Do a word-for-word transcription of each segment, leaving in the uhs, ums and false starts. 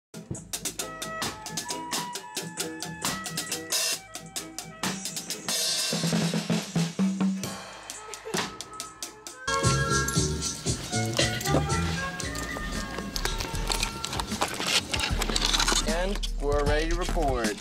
And we're ready to record.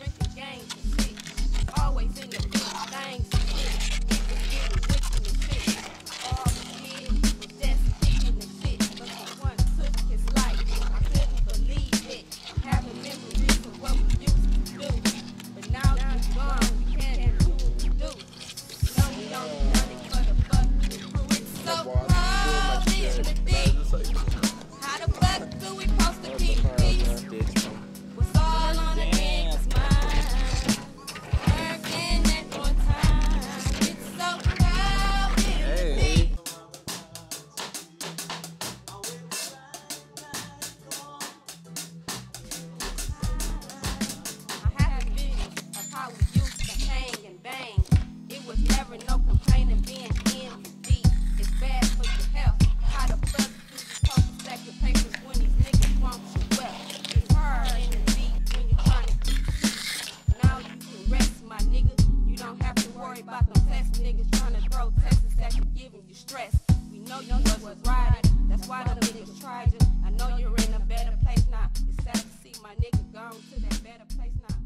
We know you wasn't riding, that's why the niggas tried you. I know you're in a better place now. It's sad to see my nigga gone to that better place now.